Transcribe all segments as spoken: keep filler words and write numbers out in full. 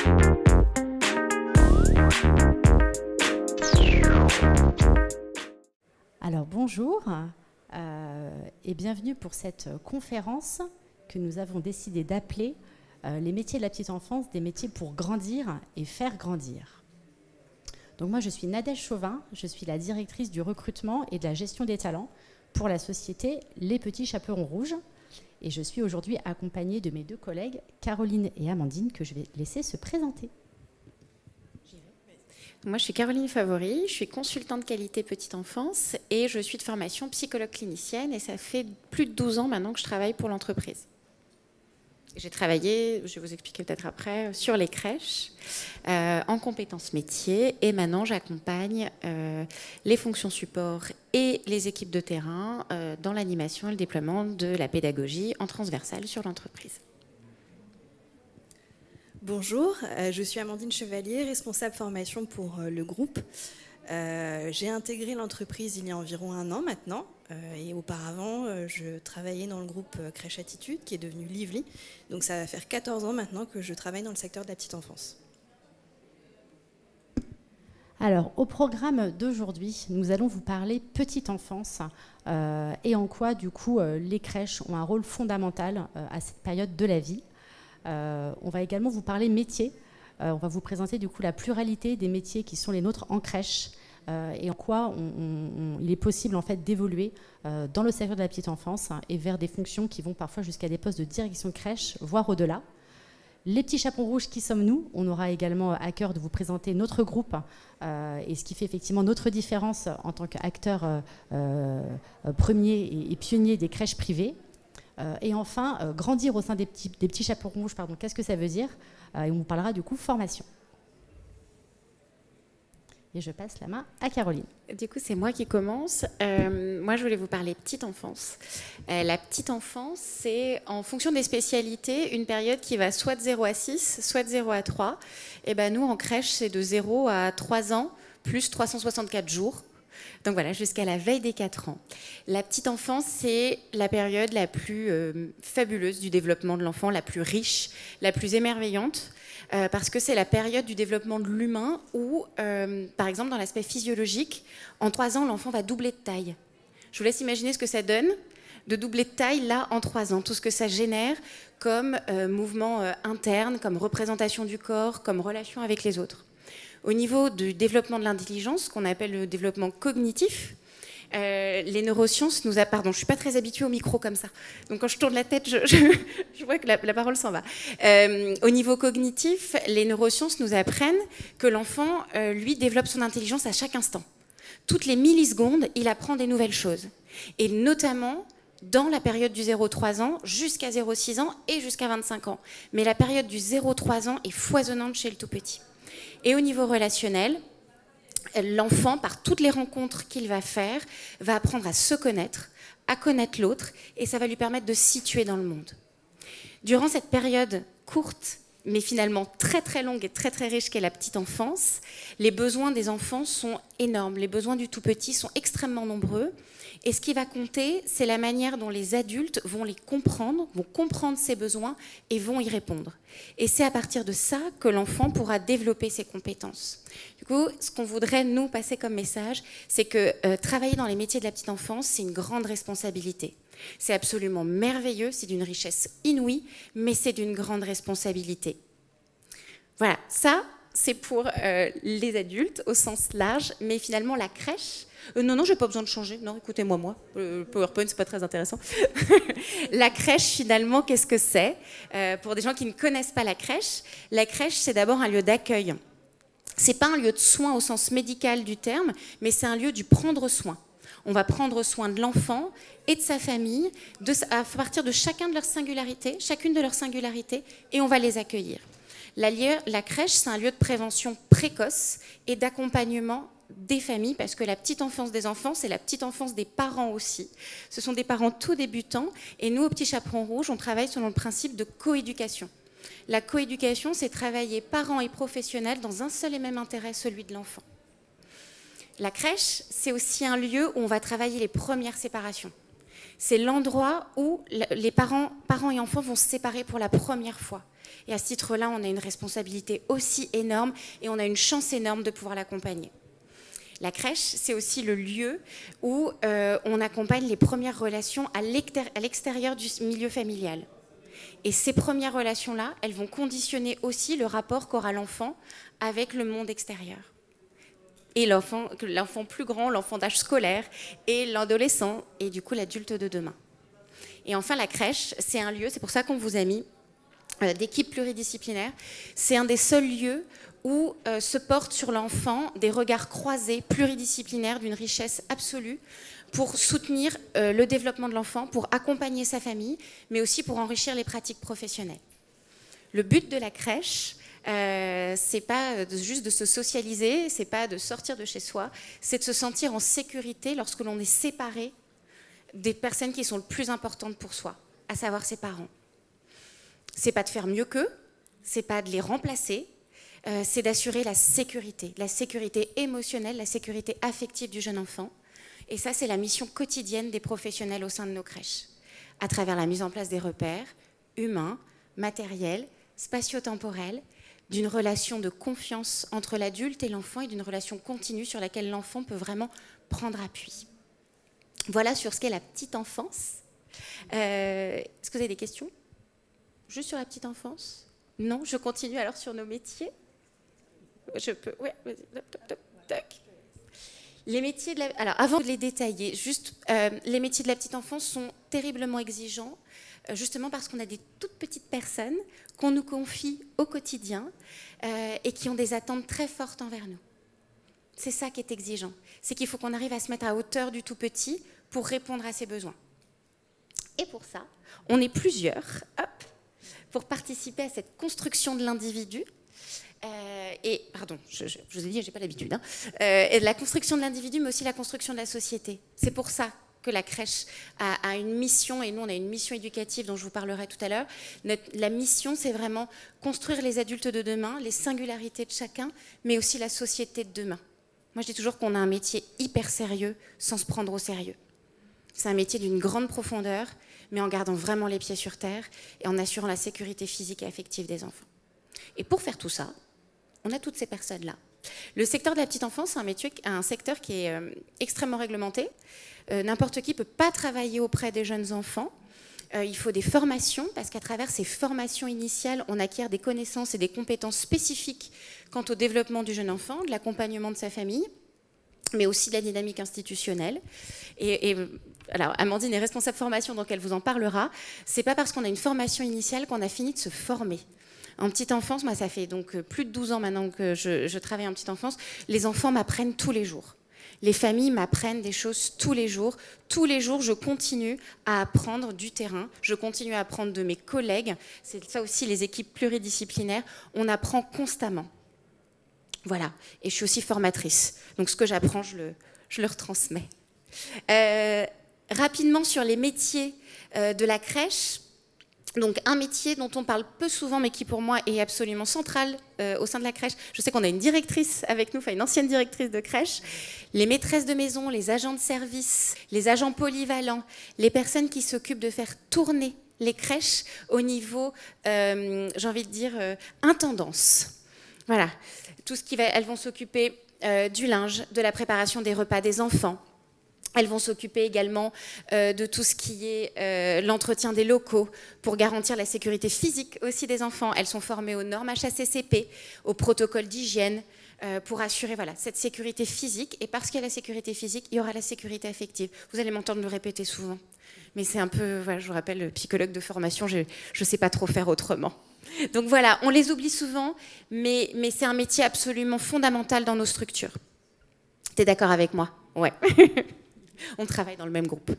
Alors bonjour euh, et bienvenue pour cette conférence que nous avons décidé d'appeler euh, les métiers de la petite enfance, des métiers pour grandir et faire grandir. Donc moi je suis Nadège Chauvin, je suis la directrice du recrutement et de la gestion des talents pour la société Les Petits Chaperons Rouges et je suis aujourd'hui accompagnée de mes deux collègues Caroline et Amandine que je vais laisser se présenter. Moi, je suis Caroline Favori, je suis consultante qualité petite enfance et je suis de formation psychologue clinicienne et ça fait plus de douze ans maintenant que je travaille pour l'entreprise. J'ai travaillé, je vais vous expliquer peut-être après, sur les crèches, euh, en compétences métiers et maintenant j'accompagne euh, les fonctions support et les équipes de terrain euh, dans l'animation et le déploiement de la pédagogie en transversale sur l'entreprise. Bonjour, euh, je suis Amandine Chevalier, responsable formation pour euh, le groupe. Euh, j'ai intégré l'entreprise il y a environ un an maintenant euh, et auparavant euh, je travaillais dans le groupe euh, Crèche Attitude qui est devenu Lively. Donc ça va faire quatorze ans maintenant que je travaille dans le secteur de la petite enfance. Alors au programme d'aujourd'hui, nous allons vous parler petite enfance euh, et en quoi du coup euh, les crèches ont un rôle fondamental euh, à cette période de la vie. Euh, on va également vous parler métiers. Euh, on va vous présenter du coup la pluralité des métiers qui sont les nôtres en crèche euh, et en quoi on, on, on, il est possible en fait d'évoluer euh, dans le secteur de la petite enfance hein, et vers des fonctions qui vont parfois jusqu'à des postes de direction de crèche, voire au-delà. Les petits chaperons rouges, qui sommes-nous? On aura également à cœur de vous présenter notre groupe euh, et ce qui fait effectivement notre différence en tant qu'acteur euh, euh, premier et, et pionnier des crèches privées. Euh, et enfin, euh, grandir au sein des petits, des petits chaperons rouges, pardon, qu'est-ce que ça veut dire euh, Et on vous parlera du coup formation. Et je passe la main à Caroline. Du coup, c'est moi qui commence. Euh, moi, je voulais vous parler petite enfance. Euh, la petite enfance, c'est en fonction des spécialités, une période qui va soit de zéro à six, soit de zéro à trois. Et ben, nous, en crèche, c'est de zéro à trois ans, plus trois cent soixante-quatre jours. Donc voilà, jusqu'à la veille des quatre ans. La petite enfance, c'est la période la plus euh, fabuleuse du développement de l'enfant, la plus riche, la plus émerveillante, euh, parce que c'est la période du développement de l'humain où, euh, par exemple, dans l'aspect physiologique, en trois ans, l'enfant va doubler de taille. Je vous laisse imaginer ce que ça donne de doubler de taille, là, en trois ans. Tout ce que ça génère comme euh, mouvement euh, interne, comme représentation du corps, comme relation avec les autres. Au niveau du développement de l'intelligence, qu'on appelle le développement cognitif, euh, les neurosciences nous a... Pardon, je ne suis pas très habituée au micro comme ça. Donc quand je tourne la tête, je, je, je vois que la, la parole s'en va. Euh, au niveau cognitif, les neurosciences nous apprennent que l'enfant, euh, lui, développe son intelligence à chaque instant. Toutes les millisecondes, il apprend des nouvelles choses. Et notamment dans la période du zéro à trois ans jusqu'à zéro à six ans et jusqu'à vingt-cinq ans. Mais la période du zéro à trois ans est foisonnante chez le tout petit. Et au niveau relationnel, l'enfant, par toutes les rencontres qu'il va faire, va apprendre à se connaître, à connaître l'autre, et ça va lui permettre de se situer dans le monde. Durant cette période courte, mais finalement très très longue et très très riche qu'est la petite enfance, les besoins des enfants sont énormes, les besoins du tout petit sont extrêmement nombreux, et ce qui va compter, c'est la manière dont les adultes vont les comprendre, vont comprendre ses besoins et vont y répondre. Et c'est à partir de ça que l'enfant pourra développer ses compétences. Du coup, ce qu'on voudrait nous passer comme message, c'est que euh, travailler dans les métiers de la petite enfance, c'est une grande responsabilité. C'est absolument merveilleux, c'est d'une richesse inouïe, mais c'est d'une grande responsabilité. Voilà, ça, c'est pour euh, les adultes au sens large, mais finalement la crèche... Euh, non, non, je n'ai pas besoin de changer. Non, écoutez-moi, moi. Le PowerPoint, c'est pas très intéressant. La crèche, finalement, qu'est-ce que c'est? euh, Pour des gens qui ne connaissent pas la crèche, la crèche, c'est d'abord un lieu d'accueil. C'est pas un lieu de soins au sens médical du terme, mais c'est un lieu du prendre soin. On va prendre soin de l'enfant et de sa famille de, à partir de chacun de leurs singularités, chacune de leurs singularités, et on va les accueillir. La, la crèche, c'est un lieu de prévention précoce et d'accompagnement des familles, parce que la petite enfance des enfants, c'est la petite enfance des parents aussi. Ce sont des parents tout débutants, et nous, au Petit Chaperon Rouge, on travaille selon le principe de coéducation. La coéducation, c'est travailler parents et professionnels dans un seul et même intérêt, celui de l'enfant. La crèche, c'est aussi un lieu où on va travailler les premières séparations. C'est l'endroit où les parents, parents et enfants vont se séparer pour la première fois. Et à ce titre-là, on a une responsabilité aussi énorme et on a une chance énorme de pouvoir l'accompagner. La crèche, c'est aussi le lieu où euh, on accompagne les premières relations à l'extérieur du milieu familial. Et ces premières relations-là, elles vont conditionner aussi le rapport qu'aura l'enfant avec le monde extérieur. Et l'enfant, l'enfant plus grand, l'enfant d'âge scolaire, et l'adolescent, et du coup l'adulte de demain. Et enfin, la crèche, c'est un lieu, c'est pour ça qu'on vous a mis euh, d'équipe pluridisciplinaire, c'est un des seuls lieux où euh, se portent sur l'enfant des regards croisés pluridisciplinaires d'une richesse absolue pour soutenir euh, le développement de l'enfant, pour accompagner sa famille, mais aussi pour enrichir les pratiques professionnelles. Le but de la crèche, euh, c'est pas de, juste de se socialiser, c'est pas de sortir de chez soi, c'est de se sentir en sécurité lorsque l'on est séparé des personnes qui sont le plus importantes pour soi, à savoir ses parents. C'est pas de faire mieux qu'eux, c'est pas de les remplacer, Euh, c'est d'assurer la sécurité, la sécurité émotionnelle, la sécurité affective du jeune enfant. Et ça, c'est la mission quotidienne des professionnels au sein de nos crèches, à travers la mise en place des repères humains, matériels, spatio-temporels, d'une relation de confiance entre l'adulte et l'enfant et d'une relation continue sur laquelle l'enfant peut vraiment prendre appui. Voilà sur ce qu'est la petite enfance. Euh, est-ce que vous avez des questions? Juste sur la petite enfance? Non, je continue alors sur nos métiers. Je peux, ouais, vas-y, top, top, top, tac. Les métiers de la, alors avant de les détailler, juste, euh, les métiers de la petite enfance sont terriblement exigeants, euh, justement parce qu'on a des toutes petites personnes qu'on nous confie au quotidien euh, et qui ont des attentes très fortes envers nous. C'est ça qui est exigeant, c'est qu'il faut qu'on arrive à se mettre à hauteur du tout petit pour répondre à ses besoins. Et pour ça, on est plusieurs, hop, pour participer à cette construction de l'individu. Euh, et, pardon, je, je, je vous ai dit, je n'ai pas l'habitude, hein, euh, et de la construction de l'individu, mais aussi la construction de la société. C'est pour ça que la crèche a, a une mission, et nous, on a une mission éducative dont je vous parlerai tout à l'heure. Notre, la mission, c'est vraiment construire les adultes de demain, les singularités de chacun, mais aussi la société de demain. Moi, je dis toujours qu'on a un métier hyper sérieux, sans se prendre au sérieux. C'est un métier d'une grande profondeur, mais en gardant vraiment les pieds sur terre et en assurant la sécurité physique et affective des enfants. Et pour faire tout ça, on a toutes ces personnes-là. Le secteur de la petite enfance, c'est un, métier, un secteur qui est euh, extrêmement réglementé. Euh, n'importe qui ne peut pas travailler auprès des jeunes enfants. Euh, il faut des formations, parce qu'à travers ces formations initiales, on acquiert des connaissances et des compétences spécifiques quant au développement du jeune enfant, de l'accompagnement de sa famille, mais aussi de la dynamique institutionnelle. Et, et alors, Amandine est responsable formation, donc elle vous en parlera. C'est pas parce qu'on a une formation initiale qu'on a fini de se former. En petite enfance, moi ça fait donc plus de douze ans maintenant que je, je travaille en petite enfance, les enfants m'apprennent tous les jours. Les familles m'apprennent des choses tous les jours. Tous les jours, je continue à apprendre du terrain, je continue à apprendre de mes collègues. C'est ça aussi les équipes pluridisciplinaires, on apprend constamment. Voilà, et je suis aussi formatrice. Donc ce que j'apprends, je le, je le retransmets. Euh, rapidement sur les métiers euh, de la crèche. Donc un métier dont on parle peu souvent, mais qui pour moi est absolument central euh, au sein de la crèche. Je sais qu'on a une directrice avec nous, enfin une ancienne directrice de crèche. Les maîtresses de maison, les agents de service, les agents polyvalents, les personnes qui s'occupent de faire tourner les crèches au niveau, euh, j'ai envie de dire, euh, intendance. Voilà, tout ce qui va, elles vont s'occuper euh, du linge, de la préparation des repas des enfants. Elles vont s'occuper également euh, de tout ce qui est euh, l'entretien des locaux pour garantir la sécurité physique aussi des enfants. Elles sont formées aux normes H A C C P, aux protocoles d'hygiène euh, pour assurer voilà, cette sécurité physique. Et parce qu'il y a la sécurité physique, il y aura la sécurité affective. Vous allez m'entendre le répéter souvent. Mais c'est un peu, voilà, je vous rappelle, le psychologue de formation, je ne sais pas trop faire autrement. Donc voilà, on les oublie souvent, mais, mais c'est un métier absolument fondamental dans nos structures. T'es d'accord avec moi? Ouais. On travaille dans le même groupe.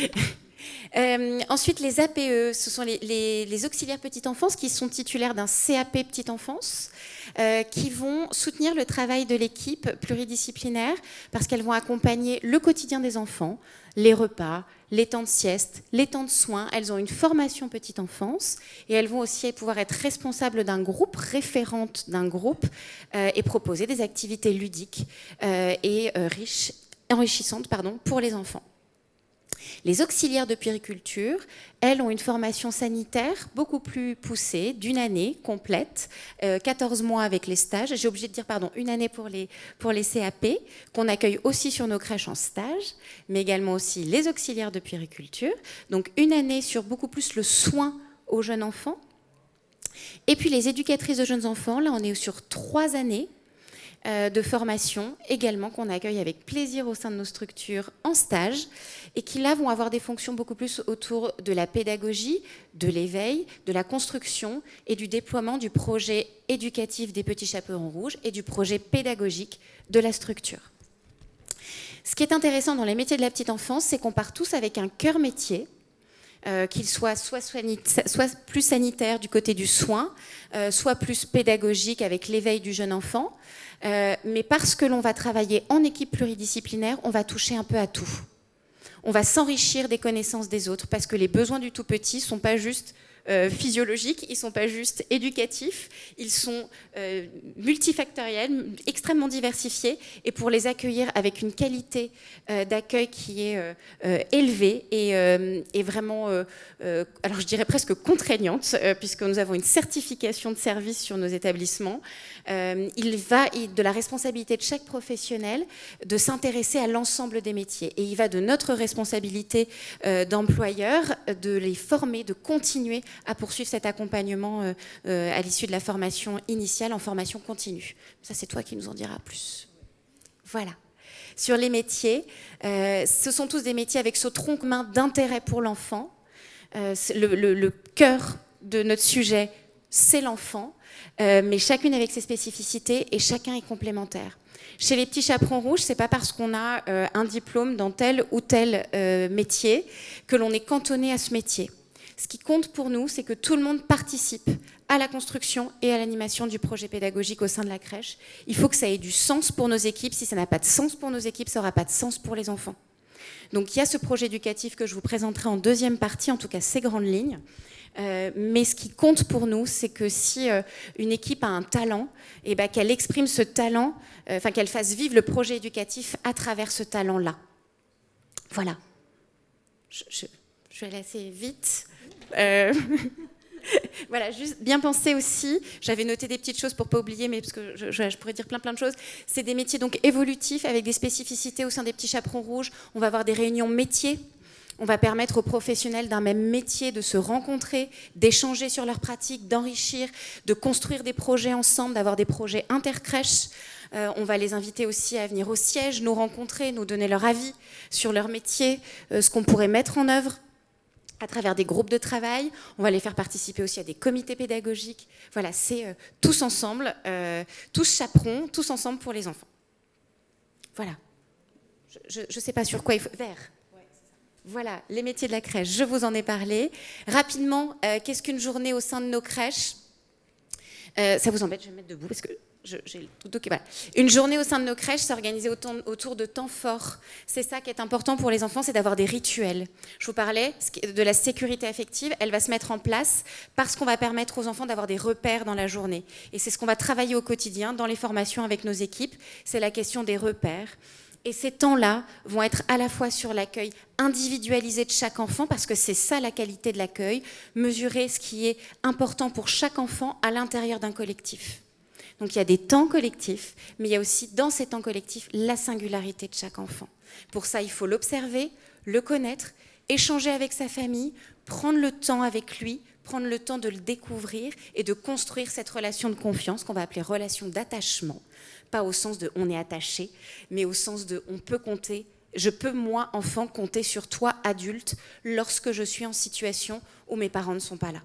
Euh, ensuite, les A P E, ce sont les, les, les auxiliaires petite enfance qui sont titulaires d'un C A P petite enfance, euh, qui vont soutenir le travail de l'équipe pluridisciplinaire parce qu'elles vont accompagner le quotidien des enfants, les repas, les temps de sieste, les temps de soins. Elles ont une formation petite enfance et elles vont aussi pouvoir être responsables d'un groupe, référentes d'un groupe euh, et proposer des activités ludiques euh, et euh, riches enrichissantes pardon, pour les enfants. Les auxiliaires de puériculture, elles ont une formation sanitaire beaucoup plus poussée, d'une année complète, euh, quatorze mois avec les stages. J'ai oublié de dire, pardon, une année pour les, pour les C A P, qu'on accueille aussi sur nos crèches en stage, mais également aussi les auxiliaires de puériculture. Donc une année sur beaucoup plus le soin aux jeunes enfants. Et puis les éducatrices de jeunes enfants, là on est sur trois années euh, de formation également qu'on accueille avec plaisir au sein de nos structures en stage et qui là vont avoir des fonctions beaucoup plus autour de la pédagogie, de l'éveil, de la construction et du déploiement du projet éducatif des petits chaperons rouges et du projet pédagogique de la structure. Ce qui est intéressant dans les métiers de la petite enfance, c'est qu'on part tous avec un cœur métier. Euh, qu'il soit soit, soit plus sanitaire du côté du soin, euh, soit plus pédagogique avec l'éveil du jeune enfant. Euh, mais parce que l'on va travailler en équipe pluridisciplinaire, on va toucher un peu à tout. On va s'enrichir des connaissances des autres parce que les besoins du tout petit ne sont pas juste euh, physiologiques, ils ne sont pas juste éducatifs, ils sont euh, multifactoriels, extrêmement diversifiés et pour les accueillir avec une qualité euh, d'accueil qui est euh, euh, élevée et, euh, et vraiment, euh, euh, alors je dirais presque contraignante euh, puisque nous avons une certification de service sur nos établissements. Euh, il va de la responsabilité de chaque professionnel de s'intéresser à l'ensemble des métiers et il va de notre responsabilité euh, d'employeur de les former, de continuer à poursuivre cet accompagnement euh, euh, à l'issue de la formation initiale en formation continue. Ça, c'est toi qui nous en diras plus. Voilà. Sur les métiers, euh, ce sont tous des métiers avec ce tronc commun d'intérêt pour l'enfant. Euh, le, le, le cœur de notre sujet, c'est l'enfant, euh, mais chacune avec ses spécificités et chacun est complémentaire. Chez les petits chaperons rouges, c'est pas parce qu'on a euh, un diplôme dans tel ou tel euh, métier que l'on est cantonné à ce métier. Ce qui compte pour nous, c'est que tout le monde participe à la construction et à l'animation du projet pédagogique au sein de la crèche. Il faut que ça ait du sens pour nos équipes. Si ça n'a pas de sens pour nos équipes, ça n'aura pas de sens pour les enfants. Donc il y a ce projet éducatif que je vous présenterai en deuxième partie, en tout cas ces grandes lignes. Euh, mais ce qui compte pour nous, c'est que si euh, une équipe a un talent, eh ben, qu'elle exprime ce talent, euh, enfin qu'elle fasse vivre le projet éducatif à travers ce talent-là. Voilà. Je, je, je vais aller assez vite. Euh... Voilà, juste bien penser aussi, j'avais noté des petites choses pour ne pas oublier, mais parce que je, je, je pourrais dire plein plein de choses, c'est des métiers donc évolutifs avec des spécificités au sein des petits chaperons rouges. On va avoir des réunions métiers, on va permettre aux professionnels d'un même métier de se rencontrer, d'échanger sur leurs pratiques, d'enrichir, de construire des projets ensemble, d'avoir des projets intercrèches. Euh, on va les inviter aussi à venir au siège, nous rencontrer, nous donner leur avis sur leur métier, euh, ce qu'on pourrait mettre en œuvre à travers des groupes de travail. On va les faire participer aussi à des comités pédagogiques. Voilà, c'est euh, tous ensemble, euh, tous chaperons, tous ensemble pour les enfants. Voilà. Je ne sais pas sur quoi il faut... Vert. Ouais, c'est ça. Voilà, les métiers de la crèche, je vous en ai parlé. Rapidement, euh, qu'est-ce qu'une journée au sein de nos crèches ? euh, Ça vous embête, je vais me mettre debout parce que... j'ai tout okay, voilà. Une journée au sein de nos crèches s'organiser autour de temps forts. C'est ça qui est important pour les enfants, c'est d'avoir des rituels. Je vous parlais de la sécurité affective, elle va se mettre en place parce qu'on va permettre aux enfants d'avoir des repères dans la journée. Et c'est ce qu'on va travailler au quotidien dans les formations avec nos équipes, c'est la question des repères. Et ces temps-là vont être à la fois sur l'accueil individualisé de chaque enfant, parce que c'est ça la qualité de l'accueil, mesurer ce qui est important pour chaque enfant à l'intérieur d'un collectif. Donc il y a des temps collectifs, mais il y a aussi dans ces temps collectifs la singularité de chaque enfant. Pour ça, il faut l'observer, le connaître, échanger avec sa famille, prendre le temps avec lui, prendre le temps de le découvrir et de construire cette relation de confiance qu'on va appeler relation d'attachement. Pas au sens de on est attaché, mais au sens de on peut compter, je peux moi, enfant, compter sur toi, adulte, lorsque je suis en situation où mes parents ne sont pas là.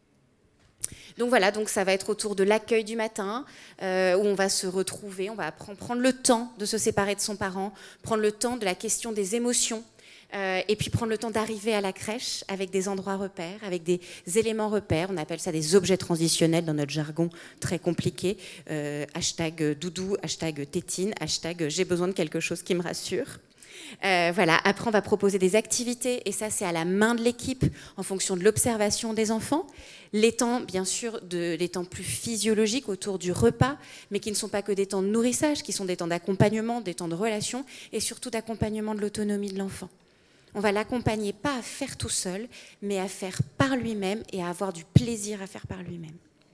Donc voilà, donc ça va être autour de l'accueil du matin, euh, où on va se retrouver, on va prendre le temps de se séparer de son parent, prendre le temps de la question des émotions, euh, et puis prendre le temps d'arriver à la crèche avec des endroits repères, avec des éléments repères, on appelle ça des objets transitionnels dans notre jargon très compliqué, euh, hashtag doudou, hashtag tétine, hashtag j'ai besoin de quelque chose qui me rassure. Euh, voilà. Après, on va proposer des activités, et ça, c'est à la main de l'équipe, en fonction de l'observation des enfants. Les temps, bien sûr, de, les temps plus physiologiques autour du repas, mais qui ne sont pas que des temps de nourrissage, qui sont des temps d'accompagnement, des temps de relation, et surtout d'accompagnement de l'autonomie de l'enfant. On va l'accompagner pas à faire tout seul, mais à faire par lui-même et à avoir du plaisir à faire par lui-même.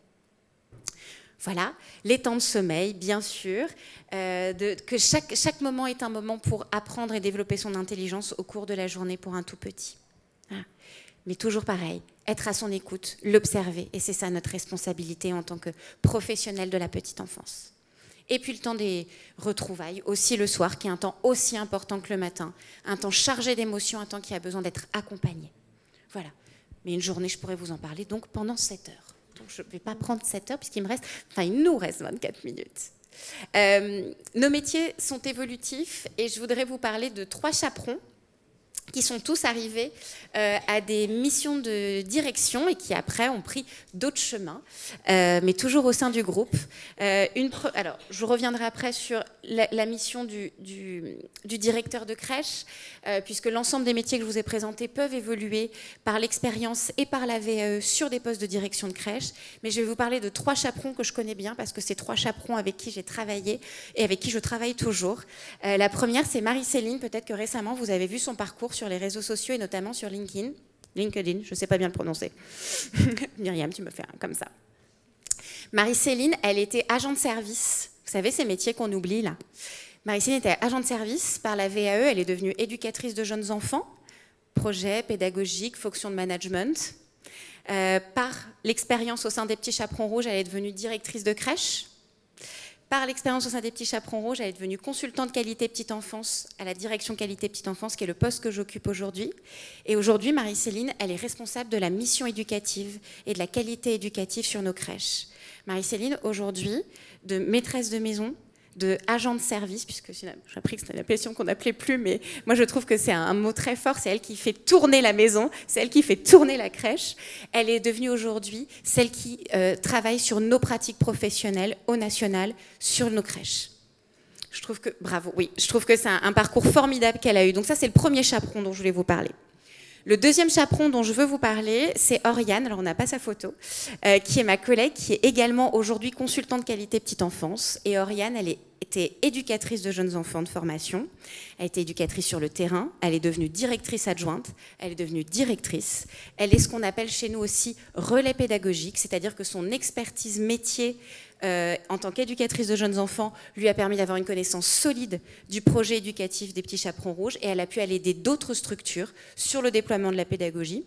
Voilà, les temps de sommeil, bien sûr, euh, de, que chaque, chaque moment est un moment pour apprendre et développer son intelligence au cours de la journée pour un tout petit. Voilà. Mais toujours pareil, être à son écoute, l'observer, et c'est ça notre responsabilité en tant que professionnel de la petite enfance. Et puis le temps des retrouvailles, aussi le soir, qui est un temps aussi important que le matin, un temps chargé d'émotions, un temps qui a besoin d'être accompagné. Voilà. Mais une journée, je pourrais vous en parler, donc pendant sept heures. Donc je ne vais pas prendre sept heures, puisqu'il me reste, enfin il nous reste vingt-quatre minutes. Euh, nos métiers sont évolutifs, et je voudrais vous parler de trois chaperons qui sont tous arrivés euh, à des missions de direction et qui après ont pris d'autres chemins, euh, mais toujours au sein du groupe. Euh, une pre... Alors, je reviendrai après sur la, la mission du, du, du directeur de crèche, euh, puisque l'ensemble des métiers que je vous ai présentés peuvent évoluer par l'expérience et par la V A E sur des postes de direction de crèche. Mais je vais vous parler de trois chaperons que je connais bien, parce que c'est trois chaperons avec qui j'ai travaillé et avec qui je travaille toujours. Euh, la première, c'est Marie-Céline. Peut-être que récemment, vous avez vu son parcours sur les réseaux sociaux et notamment sur LinkedIn. LinkedIn, je ne sais pas bien le prononcer. Myriam, tu me fais un comme ça. Marie-Céline, elle était agent de service. Vous savez, ces métiers qu'on oublie là. Marie-Céline était agent de service par la V A E. Elle est devenue éducatrice de jeunes enfants, projet pédagogique, fonction de management. Euh, par l'expérience au sein des Petits Chaperons Rouges, elle est devenue directrice de crèche. Par l'expérience au sein des Petits Chaperons Rouges, elle est devenue consultante qualité petite enfance à la direction qualité petite enfance, qui est le poste que j'occupe aujourd'hui. Et aujourd'hui, Marie-Céline, elle est responsable de la mission éducative et de la qualité éducative sur nos crèches. Marie-Céline, aujourd'hui, de maîtresse de maison, de agent de service, puisque j'ai appris que c'était une appellation qu'on n'appelait plus, mais moi je trouve que c'est un mot très fort, c'est elle qui fait tourner la maison, c'est elle qui fait tourner la crèche. Elle est devenue aujourd'hui celle qui euh, travaille sur nos pratiques professionnelles au national, sur nos crèches. Je trouve que, bravo, oui, je trouve que c'est un, un parcours formidable qu'elle a eu. Donc ça, c'est le premier chaperon dont je voulais vous parler. Le deuxième chaperon dont je veux vous parler, c'est Oriane, alors on n'a pas sa photo, euh, qui est ma collègue, qui est également aujourd'hui consultante qualité petite enfance. Et Oriane, elle est, était éducatrice de jeunes enfants de formation, elle était éducatrice sur le terrain, elle est devenue directrice adjointe, elle est devenue directrice. Elle est ce qu'on appelle chez nous aussi relais pédagogique, c'est-à-dire que son expertise métier Euh, en tant qu'éducatrice de jeunes enfants, lui a permis d'avoir une connaissance solide du projet éducatif des Petits Chaperons Rouges, et elle a pu aller aider d'autres structures sur le déploiement de la pédagogie.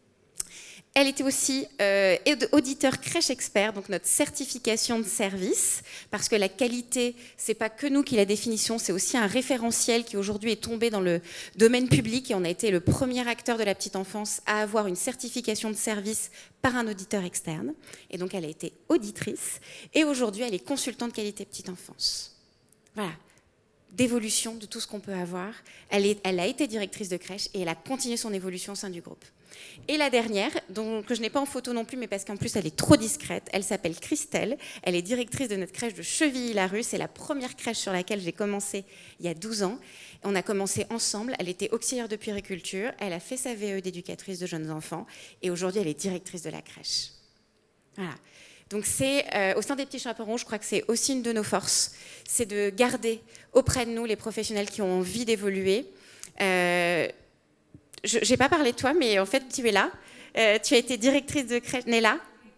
Elle était aussi euh, auditeur crèche expert, donc notre certification de service, parce que la qualité, c'est pas que nous qui la définissons, c'est aussi un référentiel qui aujourd'hui est tombé dans le domaine public, et on a été le premier acteur de la petite enfance à avoir une certification de service par un auditeur externe. Et donc elle a été auditrice, et aujourd'hui elle est consultante qualité petite enfance. Voilà, d'évolution de tout ce qu'on peut avoir. Elle, est, elle a été directrice de crèche et elle a continué son évolution au sein du groupe. Et la dernière, dont, que je n'ai pas en photo non plus, mais parce qu'en plus elle est trop discrète, elle s'appelle Christelle, elle est directrice de notre crèche de Chevilly-la-Rue, c'est la première crèche sur laquelle j'ai commencé il y a douze ans. On a commencé ensemble, elle était auxiliaire de puériculture, elle a fait sa V A E d'éducatrice de jeunes enfants, et aujourd'hui elle est directrice de la crèche. Voilà. Donc c'est, euh, au sein des Petits Chaperons, je crois que c'est aussi une de nos forces, c'est de garder auprès de nous les professionnels qui ont envie d'évoluer. Euh, je n'ai pas parlé de toi, mais en fait tu es là. Euh, tu as été directrice de crèche, Néla.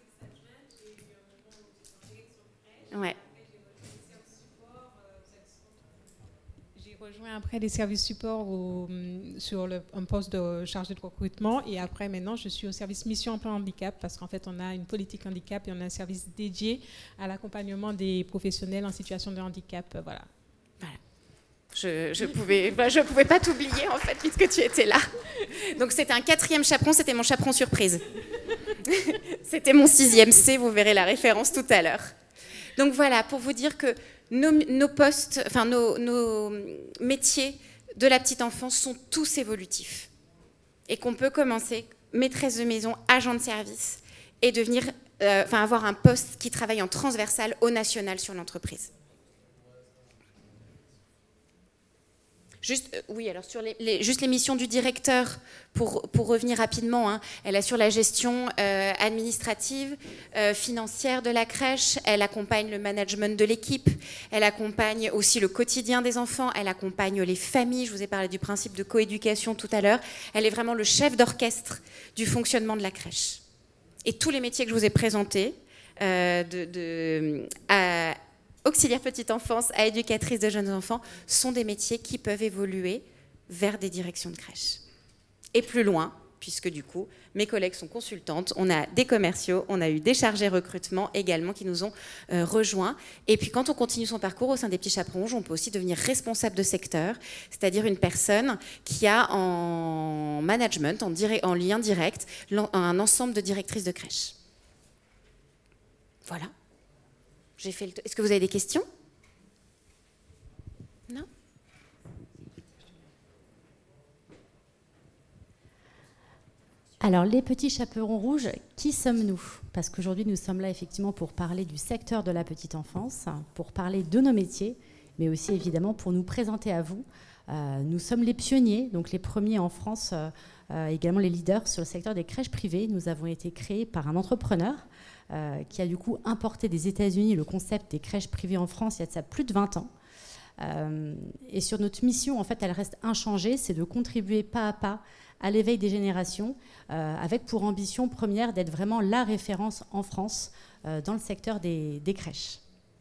Ouais. J'ai rejoint après les services support au, sur le, un poste de chargé de recrutement, et après maintenant je suis au service mission emploi handicap, parce qu'en fait on a une politique handicap et on a un service dédié à l'accompagnement des professionnels en situation de handicap. Voilà. Voilà. Je je pouvais, bah, je pouvais pas t'oublier en fait puisque tu étais là. Donc c'était un quatrième chaperon, c'était mon chaperon surprise. C'était mon sixième C, vous verrez la référence tout à l'heure. Donc voilà, pour vous dire que nos, nos postes, enfin nos, nos métiers de la petite enfance sont tous évolutifs. Et qu'on peut commencer maîtresse de maison, agent de service, et devenir, euh, enfin avoir un poste qui travaille en transversal au national sur l'entreprise. Juste, euh, oui, alors sur les, les, juste les missions du directeur, pour, pour revenir rapidement, hein, elle assure la gestion euh, administrative, euh, financière de la crèche, elle accompagne le management de l'équipe, elle accompagne aussi le quotidien des enfants, elle accompagne les familles, je vous ai parlé du principe de coéducation tout à l'heure, elle est vraiment le chef d'orchestre du fonctionnement de la crèche. Et tous les métiers que je vous ai présentés, euh, de, de, à, auxiliaire petite enfance à éducatrice de jeunes enfants, sont des métiers qui peuvent évoluer vers des directions de crèche. Et plus loin, puisque du coup, mes collègues sont consultantes, on a des commerciaux, on a eu des chargés recrutement également qui nous ont euh, rejoints. Et puis quand on continue son parcours au sein des Petits Chaperons Rouges, on peut aussi devenir responsable de secteur, c'est-à-dire une personne qui a en management, en, direct, en lien direct, un ensemble de directrices de crèche. Voilà. J'ai fait le... Est-ce que vous avez des questions? Non? Alors, les Petits Chaperons Rouges, qui sommes-nous? Parce qu'aujourd'hui, nous sommes là effectivement pour parler du secteur de la petite enfance, pour parler de nos métiers, mais aussi évidemment pour nous présenter à vous. Euh, nous sommes les pionniers, donc les premiers en France, euh, euh, également les leaders sur le secteur des crèches privées. Nous avons été créés par un entrepreneur Euh, qui a du coup importé des États-Unis le concept des crèches privées en France il y a de ça plus de vingt ans. Euh, et sur notre mission, en fait, elle reste inchangée, c'est de contribuer pas à pas à l'éveil des générations, euh, avec pour ambition première d'être vraiment la référence en France euh, dans le secteur des, des crèches.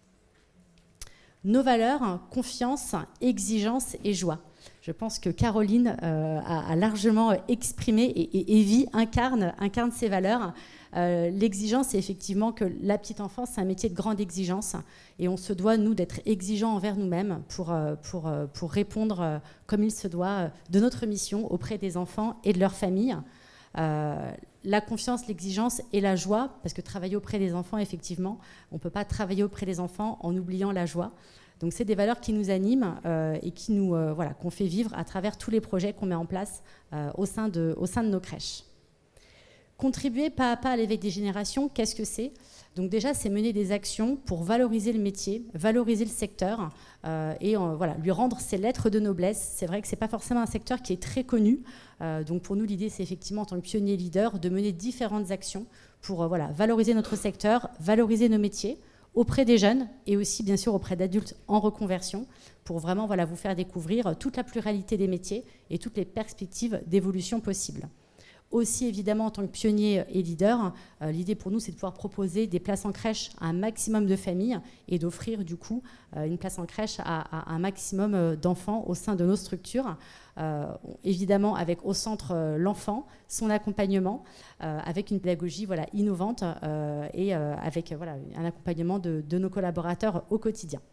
Nos valeurs, confiance, exigence et joie. Je pense que Caroline euh, a, a largement exprimé et, et Evie incarne, incarne ces valeurs. Euh, l'exigence, c'est effectivement que la petite enfance, c'est un métier de grande exigence et on se doit, nous, d'être exigeants envers nous-mêmes pour, pour, pour répondre euh, comme il se doit de notre mission auprès des enfants et de leurs familles. Euh, la confiance, l'exigence et la joie, parce que travailler auprès des enfants, effectivement, on ne peut pas travailler auprès des enfants en oubliant la joie. Donc c'est des valeurs qui nous animent euh, et qui nous, euh, voilà, qu'on fait vivre à travers tous les projets qu'on met en place euh, au sein de, au sein de nos crèches. Contribuer pas à pas à l'éveil des générations, qu'est-ce que c'est? Donc déjà, c'est mener des actions pour valoriser le métier, valoriser le secteur euh, et euh, voilà, lui rendre ses lettres de noblesse. C'est vrai que ce n'est pas forcément un secteur qui est très connu. Euh, donc pour nous, l'idée, c'est effectivement, en tant que pionnier leader, de mener différentes actions pour euh, voilà, valoriser notre secteur, valoriser nos métiers auprès des jeunes et aussi, bien sûr, auprès d'adultes en reconversion pour vraiment voilà, vous faire découvrir toute la pluralité des métiers et toutes les perspectives d'évolution possibles. Aussi, évidemment, en tant que pionnier et leader, euh, l'idée pour nous, c'est de pouvoir proposer des places en crèche à un maximum de familles et d'offrir, du coup, euh, une place en crèche à, à un maximum euh, d'enfants au sein de nos structures. Euh, évidemment, avec au centre euh, l'enfant, son accompagnement, euh, avec une pédagogie voilà, innovante euh, et euh, avec euh, voilà, un accompagnement de, de nos collaborateurs au quotidien.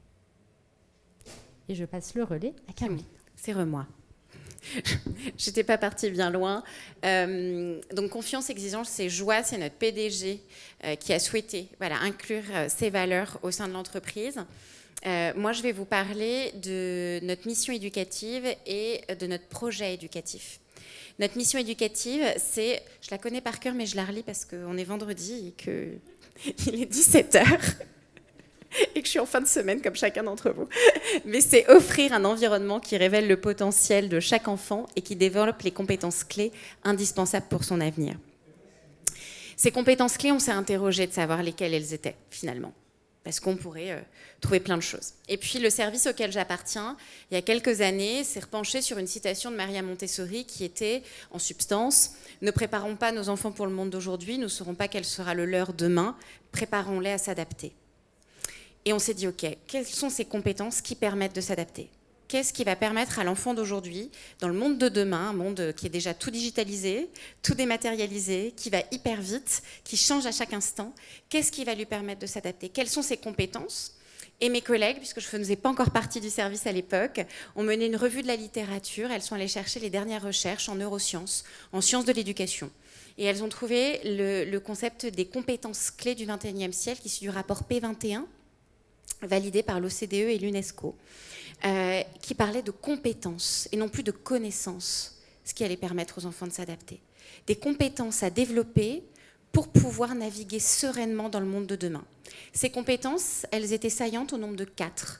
Et je passe le relais à Camille. C'est re-moi. J'étais pas partie bien loin. Euh, donc confiance, exigence, c'est joie, c'est notre P D G euh, qui a souhaité voilà, inclure euh, ces valeurs au sein de l'entreprise. Euh, moi, je vais vous parler de notre mission éducative et de notre projet éducatif. Notre mission éducative, c'est, je la connais par cœur, mais je la relis parce qu'on est vendredi et qu'il est dix-sept heures. Et que je suis en fin de semaine comme chacun d'entre vous. Mais c'est offrir un environnement qui révèle le potentiel de chaque enfant et qui développe les compétences clés indispensables pour son avenir. Ces compétences clés, on s'est interrogé de savoir lesquelles elles étaient finalement, parce qu'on pourrait euh, trouver plein de choses. Et puis le service auquel j'appartiens, il y a quelques années, s'est repenché sur une citation de Maria Montessori qui était, en substance, « Ne préparons pas nos enfants pour le monde d'aujourd'hui, nous ne saurons pas quel sera le leur demain, préparons-les à s'adapter ». Et on s'est dit, OK, quelles sont ces compétences qui permettent de s'adapter? Qu'est-ce qui va permettre à l'enfant d'aujourd'hui, dans le monde de demain, un monde qui est déjà tout digitalisé, tout dématérialisé, qui va hyper vite, qui change à chaque instant, qu'est-ce qui va lui permettre de s'adapter? Quelles sont ses compétences? Et mes collègues, puisque je ne faisais pas encore partie du service à l'époque, ont mené une revue de la littérature. Elles sont allées chercher les dernières recherches en neurosciences, en sciences de l'éducation. Et elles ont trouvé le, le concept des compétences clés du vingt et unième siècle, issu du rapport P vingt et un, validé par l'O C D E et l'UNESCO, euh, qui parlait de compétences et non plus de connaissances, ce qui allait permettre aux enfants de s'adapter. Des compétences à développer pour pouvoir naviguer sereinement dans le monde de demain. Ces compétences, elles étaient saillantes au nombre de quatre.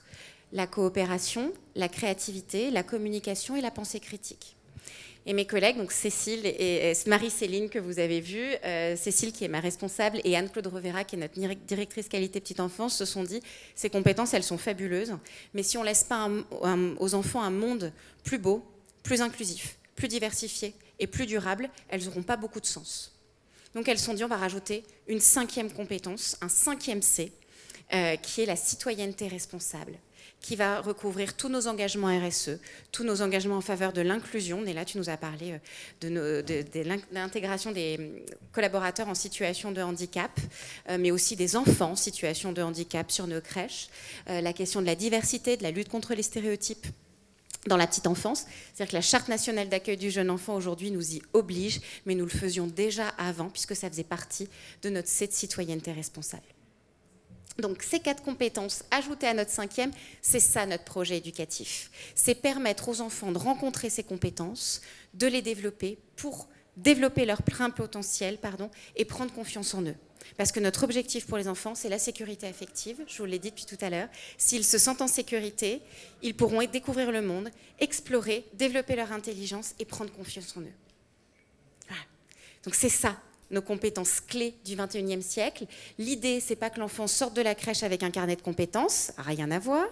la coopération, la créativité, la communication et la pensée critique. Et mes collègues, donc Cécile et, et Marie-Céline que vous avez vu, euh, Cécile qui est ma responsable et Anne-Claude Rovera qui est notre directrice qualité petite enfance, se sont dit ces compétences elles sont fabuleuses, mais si on ne laisse pas un, un, aux enfants un monde plus beau, plus inclusif, plus diversifié et plus durable, elles n'auront pas beaucoup de sens. Donc elles se sont dit on va rajouter une cinquième compétence, un cinquième C, euh, qui est la citoyenneté responsable, qui va recouvrir tous nos engagements R S E, tous nos engagements en faveur de l'inclusion. Et là, tu nous as parlé de, nos, de, de l'intégration des collaborateurs en situation de handicap, euh, mais aussi des enfants en situation de handicap sur nos crèches, euh, la question de la diversité, de la lutte contre les stéréotypes dans la petite enfance. C'est-à-dire que la Charte nationale d'accueil du jeune enfant aujourd'hui nous y oblige, mais nous le faisions déjà avant, puisque ça faisait partie de notre C de citoyenneté responsable. Donc ces quatre compétences ajoutées à notre cinquième, c'est ça notre projet éducatif. C'est permettre aux enfants de rencontrer ces compétences, de les développer pour développer leur plein potentiel pardon, et prendre confiance en eux. Parce que notre objectif pour les enfants, c'est la sécurité affective, je vous l'ai dit depuis tout à l'heure. S'ils se sentent en sécurité, ils pourront découvrir le monde, explorer, développer leur intelligence et prendre confiance en eux. Voilà. Donc c'est ça, nos compétences clés du vingt et unième siècle. L'idée, c'est pas que l'enfant sorte de la crèche avec un carnet de compétences, rien à voir.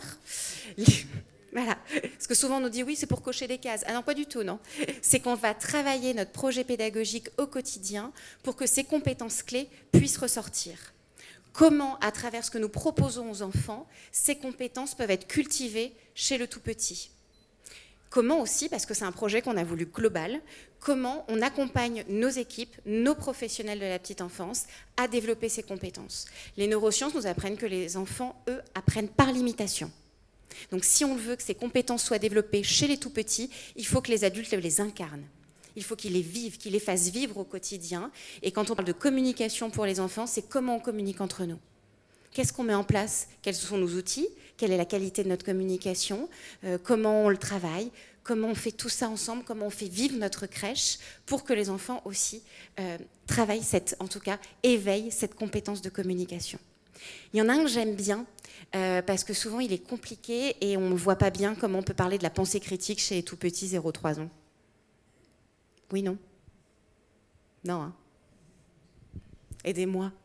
Voilà. Parce que souvent on nous dit oui, c'est pour cocher des cases. Ah non, pas du tout, non. C'est qu'on va travailler notre projet pédagogique au quotidien pour que ces compétences clés puissent ressortir. Comment, à travers ce que nous proposons aux enfants, ces compétences peuvent être cultivées chez le tout petit. Comment aussi, parce que c'est un projet qu'on a voulu global, comment on accompagne nos équipes, nos professionnels de la petite enfance à développer ces compétences. Les neurosciences nous apprennent que les enfants, eux, apprennent par l'imitation. Donc si on veut que ces compétences soient développées chez les tout-petits, il faut que les adultes les incarnent. Il faut qu'ils les vivent, qu'ils les fassent vivre au quotidien. Et quand on parle de communication pour les enfants, c'est comment on communique entre nous. Qu'est-ce qu'on met en place? Quels sont nos outils? Quelle est la qualité de notre communication? euh, Comment on le travaille? Comment on fait tout ça ensemble? Comment on fait vivre notre crèche pour que les enfants aussi euh, travaillent, cette, en tout cas, éveillent cette compétence de communication? Il y en a un que j'aime bien, euh, parce que souvent il est compliqué et on ne voit pas bien comment on peut parler de la pensée critique chez les tout-petits zéro trois ans. Oui, non? Non, hein? Aidez-moi.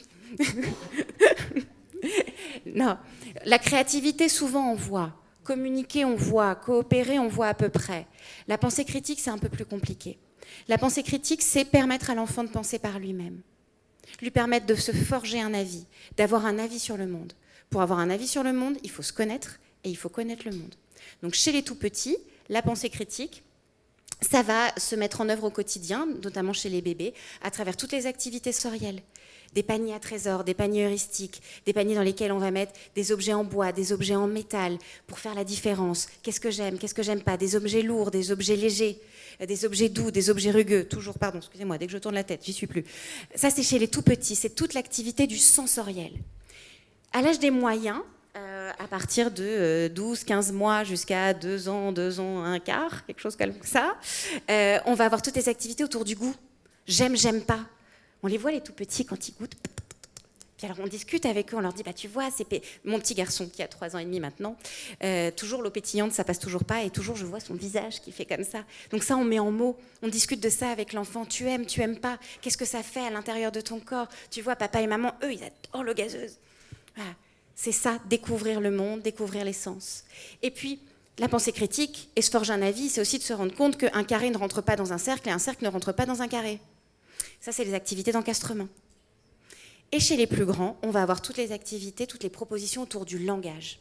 Non. La créativité, souvent on voit. Communiquer, on voit. Coopérer, on voit à peu près. La pensée critique, c'est un peu plus compliqué. La pensée critique, c'est permettre à l'enfant de penser par lui-même. Lui permettre de se forger un avis, d'avoir un avis sur le monde. Pour avoir un avis sur le monde, il faut se connaître et il faut connaître le monde. Donc chez les tout-petits, la pensée critique, ça va se mettre en œuvre au quotidien, notamment chez les bébés, à travers toutes les activités sensorielles. Des paniers à trésors, des paniers heuristiques, des paniers dans lesquels on va mettre des objets en bois, des objets en métal, pour faire la différence. Qu'est-ce que j'aime, qu'est-ce que j'aime pas? Des objets lourds, des objets légers, des objets doux, des objets rugueux. Toujours, pardon, excusez-moi, dès que je tourne la tête, j'y suis plus. Ça, c'est chez les tout-petits, c'est toute l'activité du sensoriel. À l'âge des moyens, euh, à partir de euh, douze, quinze mois jusqu'à deux ans, deux ans, un quart, quelque chose comme ça, euh, on va avoir toutes les activités autour du goût. J'aime, j'aime pas. On les voit, les tout-petits, quand ils goûtent. Puis alors on discute avec eux, on leur dit, bah, tu vois, c'est mon petit garçon qui a trois ans et demi maintenant, euh, toujours l'eau pétillante, ça passe toujours pas, et toujours je vois son visage qui fait comme ça. Donc ça, on met en mots, on discute de ça avec l'enfant. Tu aimes, tu aimes pas, qu'est-ce que ça fait à l'intérieur de ton corps? Tu vois, papa et maman, eux, ils adorent l'eau gazeuse. Voilà. C'est ça, découvrir le monde, découvrir les sens. Et puis, la pensée critique, et se forger un avis, c'est aussi de se rendre compte qu'un carré ne rentre pas dans un cercle et un cercle ne rentre pas dans un carré. Ça, c'est les activités d'encastrement. Et chez les plus grands, on va avoir toutes les activités, toutes les propositions autour du langage.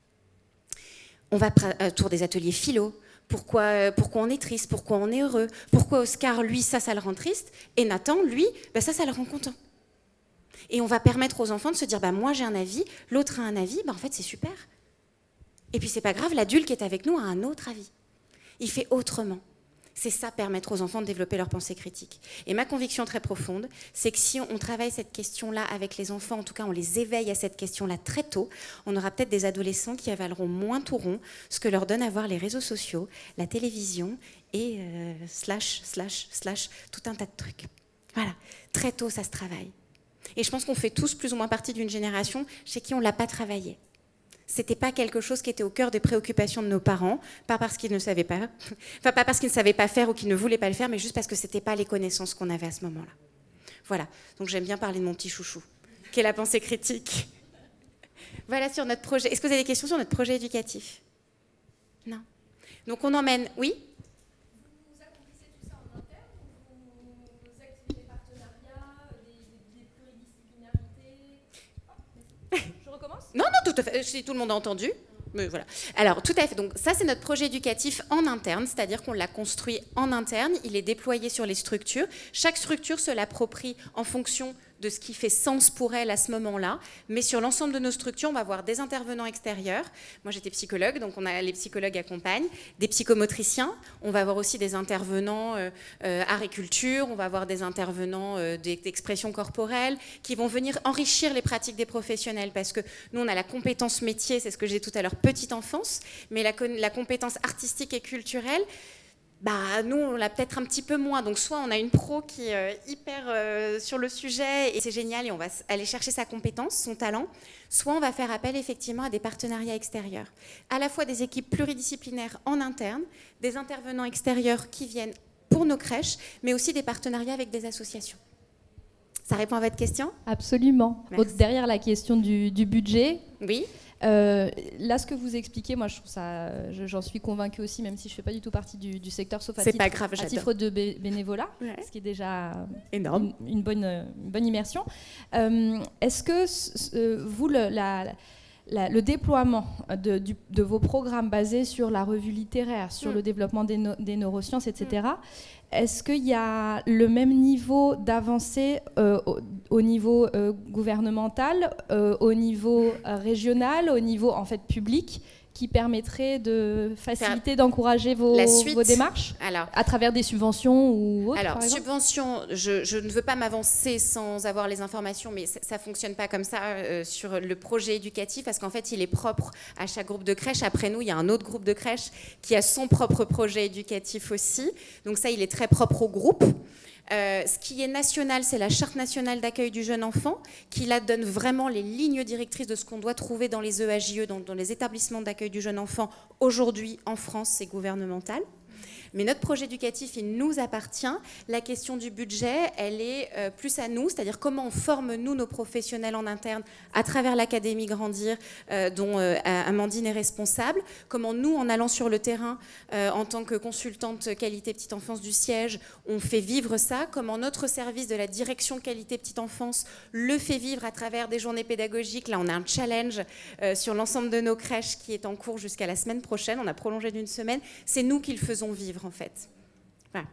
On va autour des ateliers philo. Pourquoi, pourquoi on est triste, pourquoi on est heureux, pourquoi Oscar, lui, ça, ça le rend triste, et Nathan, lui, ben ça, ça le rend content. Et on va permettre aux enfants de se dire, bah, moi j'ai un avis, l'autre a un avis, bah, en fait c'est super. Et puis c'est pas grave, l'adulte qui est avec nous a un autre avis. Il fait autrement. C'est ça, permettre aux enfants de développer leur pensée critique. Et ma conviction très profonde, c'est que si on travaille cette question-là avec les enfants, en tout cas on les éveille à cette question-là très tôt, on aura peut-être des adolescents qui avaleront moins tout rond ce que leur donne à voir les réseaux sociaux, la télévision et euh, slash, slash, slash, tout un tas de trucs. Voilà, très tôt ça se travaille. Et je pense qu'on fait tous plus ou moins partie d'une génération chez qui on ne l'a pas travaillé. C'était pas quelque chose qui était au cœur des préoccupations de nos parents, pas parce qu'ils ne savaient pas, enfin pas parce qu'ils ne savaient pas faire ou qu'ils ne voulaient pas le faire, mais juste parce que c'était pas les connaissances qu'on avait à ce moment-là. Voilà. Donc j'aime bien parler de mon petit chouchou, qui est la pensée critique. Voilà sur notre projet. Est-ce que vous avez des questions sur notre projet éducatif? Non. Donc on emmène, oui. Vous accomplissez tout ça en interne ou vous activez des partenariats, des, des pluridisciplinarités? Je recommence? Non, non, tout à fait. Si tout le monde a entendu. Mais voilà. Alors, tout à fait. Donc, ça, c'est notre projet éducatif en interne, c'est-à-dire qu'on l'a construit en interne. Il est déployé sur les structures. Chaque structure se l'approprie en fonction de ce qui fait sens pour elle à ce moment-là. Mais sur l'ensemble de nos structures, on va avoir des intervenants extérieurs. Moi, j'étais psychologue, donc on a, les psychologues accompagnent, des psychomotriciens. On va avoir aussi des intervenants euh, euh, agriculture. On va avoir des intervenants euh, d'expression corporelle qui vont venir enrichir les pratiques des professionnels. Parce que nous, on a la compétence métier, c'est ce que j'ai dit tout à l'heure, petite enfance, mais la, la compétence artistique et culturelle, bah, nous, on l'a peut-être un petit peu moins. Donc, soit on a une pro qui est euh, hyper euh, sur le sujet et c'est génial et on va aller chercher sa compétence, son talent, soit on va faire appel effectivement à des partenariats extérieurs. À la fois des équipes pluridisciplinaires en interne, des intervenants extérieurs qui viennent pour nos crèches, mais aussi des partenariats avec des associations. Ça répond à votre question? Absolument. Merci. Derrière la question du, du budget. Oui. Euh, là, ce que vous expliquez, moi, je trouve ça, j'en suis convaincue aussi, même si je ne fais pas du tout partie du, du secteur, sauf à, titre, pas grave, à titre de bé bénévolat, ouais. Ce qui est déjà énorme, une, une, bonne, une bonne immersion. Euh, Est-ce que euh, vous, le, la, la, le déploiement de, du, de vos programmes basés sur la revue littéraire, sur mm. le développement des, no des neurosciences, et cetera, mm. est-ce qu'il y a le même niveau d'avancée euh, au, au niveau euh, gouvernemental, euh, au niveau euh, régional, au niveau en fait public, qui permettrait de faciliter, d'encourager vos, vos démarches alors, à travers des subventions ou autres? Alors, subventions, je, je ne veux pas m'avancer sans avoir les informations, mais ça ne fonctionne pas comme ça euh, sur le projet éducatif, parce qu'en fait, il est propre à chaque groupe de crèche. Après nous, il y a un autre groupe de crèche qui a son propre projet éducatif aussi. Donc ça, il est très propre au groupe. Euh, ce qui est national, c'est la Charte nationale d'accueil du jeune enfant, qui là donne vraiment les lignes directrices de ce qu'on doit trouver dans les E A J E, dans, dans les établissements d'accueil du jeune enfant. Aujourd'hui, en France, c'est gouvernemental. Mais notre projet éducatif, il nous appartient. La question du budget, elle est euh, plus à nous, c'est-à-dire comment on forme, nous, nos professionnels en interne, à travers l'Académie Grandir, euh, dont euh, Amandine est responsable. Comment nous, en allant sur le terrain, euh, en tant que consultante qualité petite enfance du siège, on fait vivre ça. Comment notre service de la direction qualité petite enfance le fait vivre à travers des journées pédagogiques. Là, on a un challenge euh, sur l'ensemble de nos crèches qui est en cours jusqu'à la semaine prochaine. On a prolongé d'une semaine. C'est nous qui le faisons vivre, en fait. Voilà.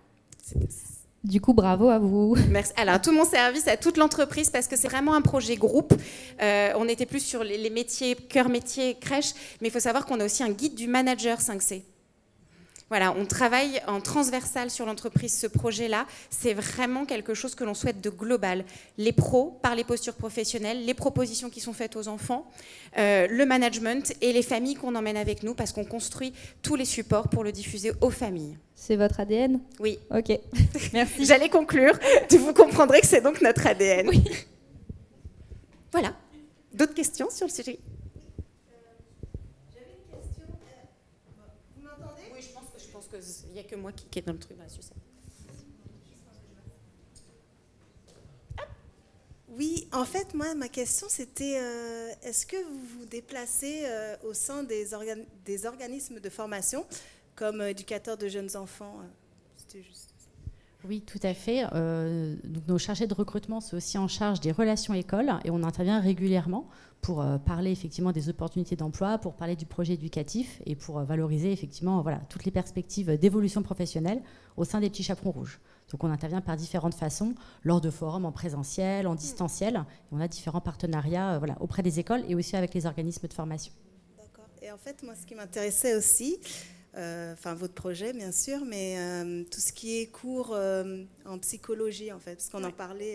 Du coup, bravo à vous. Merci. Alors, à tout mon service, à toute l'entreprise, parce que c'est vraiment un projet groupe. Euh, on était plus sur les, les métiers, cœur métier, crèche, mais il faut savoir qu'on a aussi un guide du manager cinq C. Voilà, on travaille en transversal sur l'entreprise, ce projet-là. C'est vraiment quelque chose que l'on souhaite de global. Les pros, par les postures professionnelles, les propositions qui sont faites aux enfants, euh, le management et les familles qu'on emmène avec nous, parce qu'on construit tous les supports pour le diffuser aux familles. C'est votre A D N? Oui. Ok, merci. J'allais conclure. Vous comprendrez que c'est donc notre A D N. Oui. Voilà. D'autres questions sur le sujet? Il n'y a que moi qui, qui est dans le truc. Là, ah. Oui, en fait, moi, ma question, c'était euh, est-ce que vous vous déplacez euh, au sein des, organ des organismes de formation comme euh, éducateurs de jeunes enfants? euh, C'était juste ça. Oui, tout à fait. Euh, donc nos chargés de recrutement sont aussi en charge des relations écoles et on intervient régulièrement pour euh, parler effectivement des opportunités d'emploi, pour parler du projet éducatif et pour euh, valoriser effectivement voilà, toutes les perspectives d'évolution professionnelle au sein des petits chaperons rouges. Donc on intervient par différentes façons, lors de forums en présentiel, en distanciel. Et on a différents partenariats euh, voilà, auprès des écoles et aussi avec les organismes de formation. D'accord. Et en fait, moi, ce qui m'intéressait aussi, euh, enfin votre projet bien sûr, mais euh, tout ce qui est cours euh, en psychologie en fait, parce qu'on en parlait. Euh...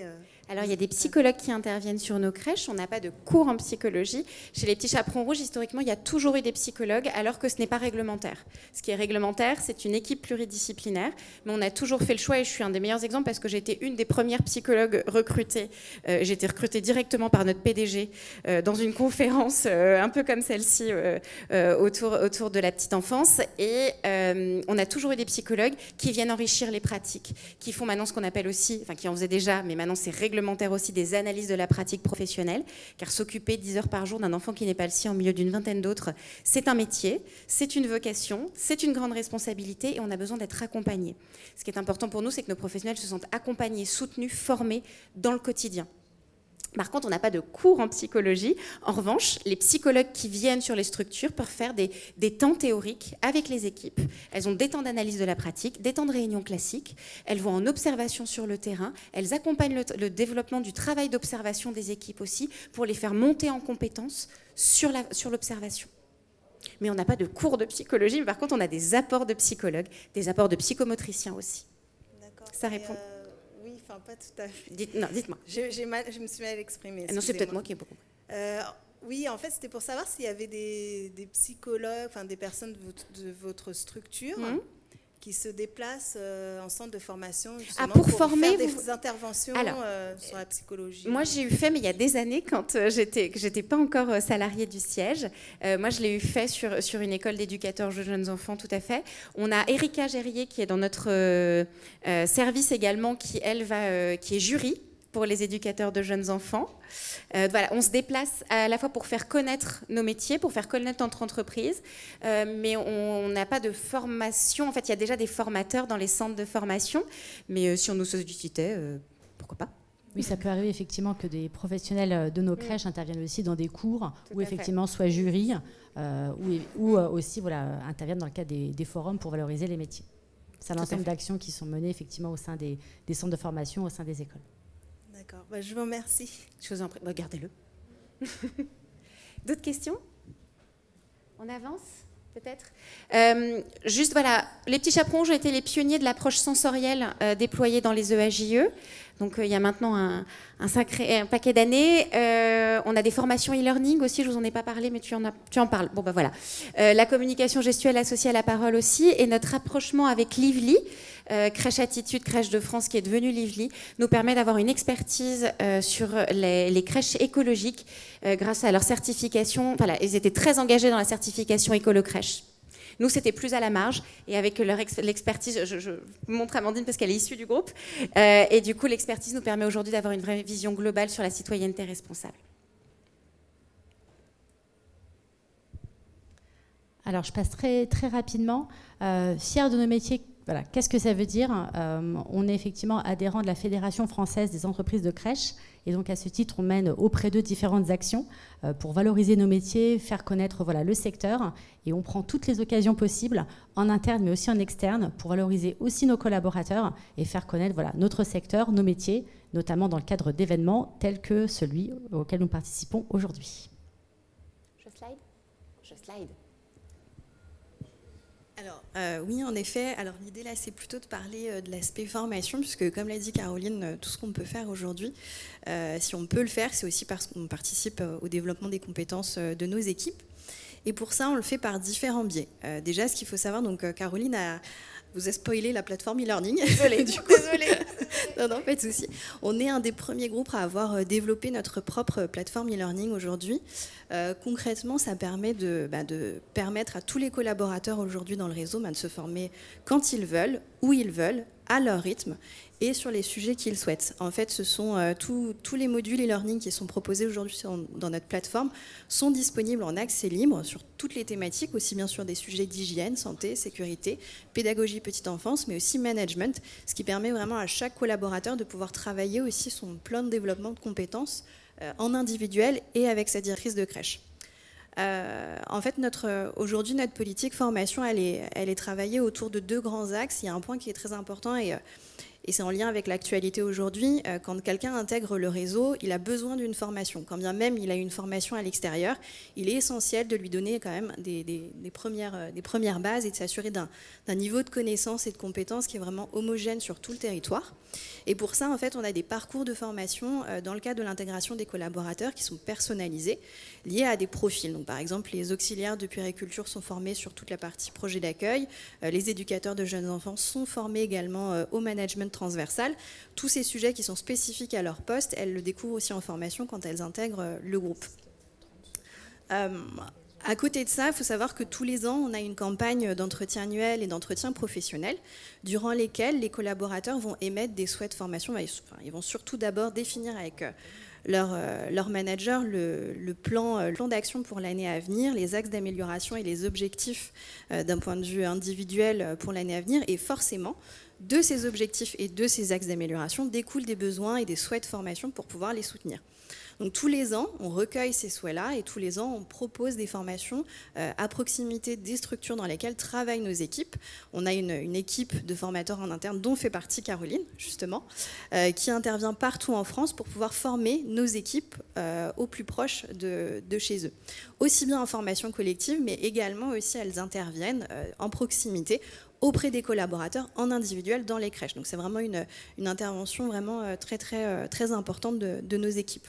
Alors, il y a des psychologues qui interviennent sur nos crèches. On n'a pas de cours en psychologie. Chez les petits chaperons rouges, historiquement, il y a toujours eu des psychologues, alors que ce n'est pas réglementaire. Ce qui est réglementaire, c'est une équipe pluridisciplinaire. Mais on a toujours fait le choix, et je suis un des meilleurs exemples, parce que j'ai été une des premières psychologues recrutées. Euh, j'ai été recrutée directement par notre P D G euh, dans une conférence euh, un peu comme celle-ci euh, euh, autour, autour de la petite enfance. Et euh, on a toujours eu des psychologues qui viennent enrichir les pratiques, qui font maintenant ce qu'on appelle aussi, enfin qui en faisaient déjà, mais maintenant c'est réglementaire aussi, des analyses de la pratique professionnelle, car s'occuper dix heures par jour d'un enfant qui n'est pas le sien au milieu d'une vingtaine d'autres, c'est un métier, c'est une vocation, c'est une grande responsabilité et on a besoin d'être accompagné. Ce qui est important pour nous, c'est que nos professionnels se sentent accompagnés, soutenus, formés dans le quotidien. Par contre, on n'a pas de cours en psychologie. En revanche, les psychologues qui viennent sur les structures peuvent faire des, des temps théoriques avec les équipes. Elles ont des temps d'analyse de la pratique, des temps de réunion classiques. Elles vont en observation sur le terrain. Elles accompagnent le, le développement du travail d'observation des équipes aussi pour les faire monter en compétences sur la, sur l'observation. Mais on n'a pas de cours de psychologie. Mais par contre, on a des apports de psychologues, des apports de psychomotriciens aussi. D'accord. Ça répond. Et euh... Oui, enfin pas tout à fait. Dites, non, dites-moi. Je, j'ai mal, je me suis mal exprimée. Non, c'est peut-être moi qui ai beaucoup. Euh, oui, en fait, c'était pour savoir s'il y avait des, des psychologues, enfin des personnes de votre, de votre structure mmh. qui se déplacent euh, en centre de formation justement, ah, pour, pour former faire vous... des interventions Alors, euh, sur la psychologie. Moi, j'ai eu fait, mais il y a des années, quand euh, j'étais, que j'étais pas encore euh, salariée du siège. Euh, moi, je l'ai eu fait sur, sur une école d'éducateurs de jeunes enfants, tout à fait. On a Erika Gérier, qui est dans notre euh, euh, service également, qui, elle, va, euh, qui est jury pour les éducateurs de jeunes enfants. Euh, voilà, on se déplace à la fois pour faire connaître nos métiers, pour faire connaître notre entreprise, euh, mais on n'a pas de formation. En fait, il y a déjà des formateurs dans les centres de formation, mais euh, si on nous sollicitait, euh, pourquoi pas ? Oui, ça peut arriver effectivement que des professionnels de nos crèches mmh. interviennent aussi dans des cours Tout où effectivement fait. soit jury euh, ou, ou euh, aussi voilà, interviennent dans le cadre des, des forums pour valoriser les métiers. C'est un ensemble d'actions qui sont menées effectivement au sein des, des centres de formation, au sein des écoles. D'accord, bah, je vous remercie. Je vous en prie, regardez-le. D'autres questions ? On avance ? Peut-être. Euh, juste voilà, les petits chaperons ont été les pionniers de l'approche sensorielle euh, déployée dans les E A J E. Donc euh, il y a maintenant un, un, sacré, un paquet d'années. Euh, on a des formations e-learning aussi, je vous en ai pas parlé, mais tu en, as, tu en parles. Bon ben voilà. Euh, la communication gestuelle associée à la parole aussi, et notre rapprochement avec Lively, euh, Crèche Attitude, Crèche de France, qui est devenue Lively, nous permet d'avoir une expertise euh, sur les, les crèches écologiques euh, grâce à leur certification. Voilà, ils étaient très engagés dans la certification écolo-crèche. Nous, c'était plus à la marge, et avec leur ex- l'expertise, je, je montre Amandine parce qu'elle est issue du groupe, euh, et du coup, l'expertise nous permet aujourd'hui d'avoir une vraie vision globale sur la citoyenneté responsable. Alors, je passe très, très rapidement. Euh, fiers de nos métiers, voilà, qu'est-ce que ça veut dire ? euh, On est effectivement adhérent de la Fédération française des entreprises de crèche, et donc à ce titre, on mène auprès d'eux différentes actions euh, pour valoriser nos métiers, faire connaître voilà, le secteur, et on prend toutes les occasions possibles, en interne mais aussi en externe, pour valoriser aussi nos collaborateurs et faire connaître voilà, notre secteur, nos métiers, notamment dans le cadre d'événements tels que celui auquel nous participons aujourd'hui. Je slide ? Je slide. Alors, euh, oui, en effet. Alors, l'idée là, c'est plutôt de parler euh, de l'aspect formation, puisque, comme l'a dit Caroline, euh, tout ce qu'on peut faire aujourd'hui, euh, si on peut le faire, c'est aussi parce qu'on participe euh, au développement des compétences euh, de nos équipes. Et pour ça, on le fait par différents biais. Euh, déjà, ce qu'il faut savoir, donc, euh, Caroline a, vous a spoilé la plateforme e-learning. Désolée, du coup, désolée. non, non, pas de souci. On est un des premiers groupes à avoir développé notre propre plateforme e-learning aujourd'hui. Euh, concrètement, ça permet de, bah, de permettre à tous les collaborateurs aujourd'hui dans le réseau bah, de se former quand ils veulent, où ils veulent, à leur rythme et sur les sujets qu'ils souhaitent. En fait, ce sont euh, tous les modules e-learning qui sont proposés aujourd'hui dans notre plateforme sont disponibles en accès libre sur toutes les thématiques, aussi bien sur des sujets d'hygiène, santé, sécurité, pédagogie petite enfance, mais aussi management, ce qui permet vraiment à chaque collaborateur de pouvoir travailler aussi son plan de développement de compétences euh, en individuel et avec sa directrice de crèche. Euh, en fait, notre, aujourd'hui, notre politique formation, elle est, elle est travaillée autour de deux grands axes. Il y a un point qui est très important et, et c'est en lien avec l'actualité aujourd'hui. Euh, quand quelqu'un intègre le réseau, il a besoin d'une formation. Quand bien même il a une formation à l'extérieur, il est essentiel de lui donner quand même des, des, des, premières, des premières bases et de s'assurer d'un d'un niveau de connaissance et de compétences qui est vraiment homogène sur tout le territoire. Et pour ça, en fait, on a des parcours de formation euh, dans le cadre de l'intégration des collaborateurs qui sont personnalisés, liés à des profils. Donc, par exemple, les auxiliaires de puériculture sont formés sur toute la partie projet d'accueil. Euh, les éducateurs de jeunes enfants sont formés également euh, au management transversal. Tous ces sujets qui sont spécifiques à leur poste, elles le découvrent aussi en formation quand elles intègrent euh, le groupe. Euh, À côté de ça, il faut savoir que tous les ans, on a une campagne d'entretien annuel et d'entretien professionnel, durant lesquels les collaborateurs vont émettre des souhaits de formation. Ils vont surtout d'abord définir avec leur, leur manager le, le plan, le plan d'action pour l'année à venir, les axes d'amélioration et les objectifs d'un point de vue individuel pour l'année à venir. Et forcément, de ces objectifs et de ces axes d'amélioration découlent des besoins et des souhaits de formation pour pouvoir les soutenir. Donc tous les ans, on recueille ces souhaits-là et tous les ans, on propose des formations euh, à proximité des structures dans lesquelles travaillent nos équipes. On a une, une équipe de formateurs en interne dont fait partie Caroline, justement, euh, qui intervient partout en France pour pouvoir former nos équipes euh, au plus proche de, de chez eux. Aussi bien en formation collective, mais également aussi elles interviennent euh, en proximité auprès des collaborateurs en individuel dans les crèches. Donc c'est vraiment une, une intervention vraiment euh, très, très, très importante de, de nos équipes.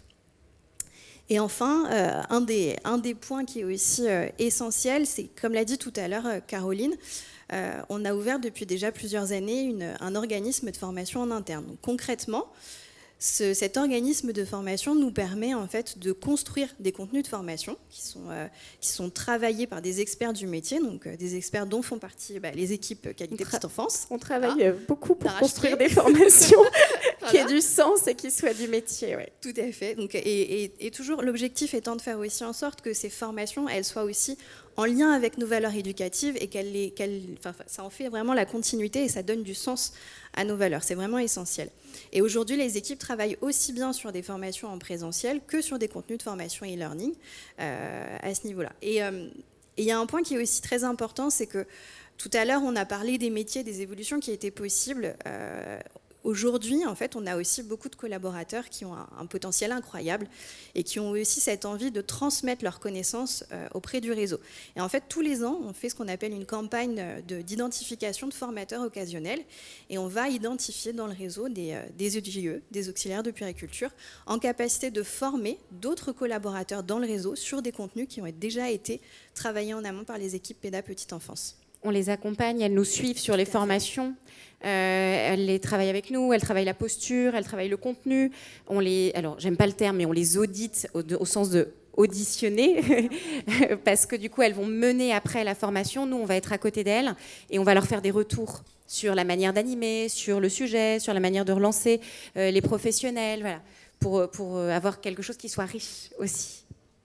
Et enfin, euh, un, des, un des points qui est aussi euh, essentiel, c'est, comme l'a dit tout à l'heure euh, Caroline, euh, on a ouvert depuis déjà plusieurs années une, un organisme de formation en interne. Donc, concrètement, ce, cet organisme de formation nous permet en fait de construire des contenus de formation qui sont, euh, qui sont travaillés par des experts du métier, donc euh, des experts dont font partie bah, les équipes qualité petite enfance. On travaille ah, beaucoup pour construire des formations voilà. qui aient du sens et qui soient du métier. Ouais. Tout à fait. Donc, et, et, et toujours l'objectif étant de faire aussi en sorte que ces formations, elles soient aussi en lien avec nos valeurs éducatives et qu'elles, les, qu'elles, enfin, ça en fait vraiment la continuité et ça donne du sens à nos valeurs. C'est vraiment essentiel. Et aujourd'hui, les équipes travaillent aussi bien sur des formations en présentiel que sur des contenus de formation e-learning euh, à ce niveau-là. Et euh, il y a un point qui est aussi très important, c'est que tout à l'heure, on a parlé des métiers, des évolutions qui étaient possibles. Euh, Aujourd'hui, en fait, on a aussi beaucoup de collaborateurs qui ont un, un potentiel incroyable et qui ont aussi cette envie de transmettre leurs connaissances euh, auprès du réseau. Et en fait, tous les ans, on fait ce qu'on appelle une campagne de, d'identification de formateurs occasionnels et on va identifier dans le réseau des, euh, des E J E, des auxiliaires de puériculture, en capacité de former d'autres collaborateurs dans le réseau sur des contenus qui ont déjà été travaillés en amont par les équipes Péda Petite Enfance. On les accompagne, elles nous suivent sur les formations, euh, elles les travaillent avec nous, elles travaillent la posture, elles travaillent le contenu. On les, alors, j'aime pas le terme, mais on les audite au, au sens de auditionner, parce que du coup, elles vont mener après la formation. Nous, on va être à côté d'elles et on va leur faire des retours sur la manière d'animer, sur le sujet, sur la manière de relancer euh, les professionnels, voilà, pour, pour avoir quelque chose qui soit riche aussi.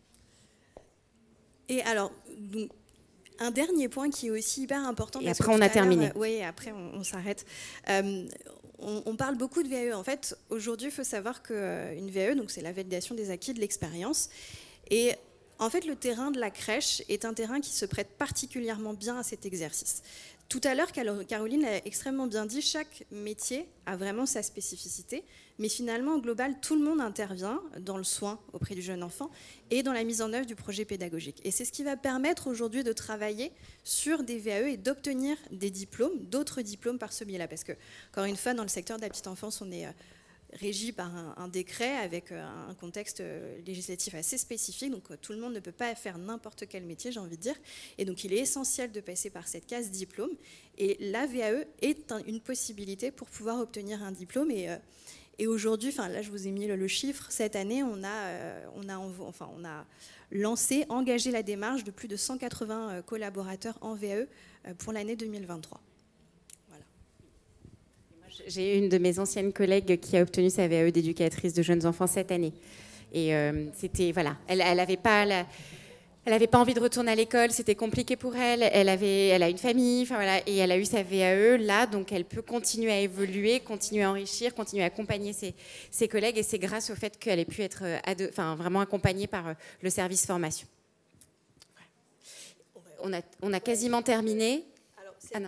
Et alors, donc, un dernier point qui est aussi hyper important. Et après, on a terminé. Euh, oui, après, on, on s'arrête. Euh, on, on parle beaucoup de V A E. En fait, aujourd'hui, il faut savoir qu'une V A E, donc c'est la validation des acquis de l'expérience. Et en fait, le terrain de la crèche est un terrain qui se prête particulièrement bien à cet exercice. Tout à l'heure, Caroline l'a extrêmement bien dit, chaque métier a vraiment sa spécificité, mais finalement, au global, tout le monde intervient dans le soin auprès du jeune enfant et dans la mise en œuvre du projet pédagogique. Et c'est ce qui va permettre aujourd'hui de travailler sur des V A E et d'obtenir des diplômes, d'autres diplômes par ce biais-là. Parce que, encore une fois, dans le secteur de la petite enfance, on est régi par un, un décret avec un contexte législatif assez spécifique, donc tout le monde ne peut pas faire n'importe quel métier, j'ai envie de dire, et donc il est essentiel de passer par cette case diplôme, et la V A E est un, une possibilité pour pouvoir obtenir un diplôme, et, et aujourd'hui, enfin là je vous ai mis le, le chiffre, cette année on a, on a, enfin, on a lancé, engagé la démarche de plus de cent quatre-vingts collaborateurs en V A E pour l'année deux mille vingt-trois. J'ai une de mes anciennes collègues qui a obtenu sa V A E d'éducatrice de jeunes enfants cette année. Et euh, c'était, voilà, elle n'avait pas, la, elle avait pas envie de retourner à l'école, c'était compliqué pour elle. Elle, avait, elle a une famille, enfin, voilà, et elle a eu sa V A E là, donc elle peut continuer à évoluer, continuer à enrichir, continuer à accompagner ses, ses collègues. Et c'est grâce au fait qu'elle ait pu être ado, enfin, vraiment accompagnée par le service formation. On a, on a quasiment terminé. Alors, ah non.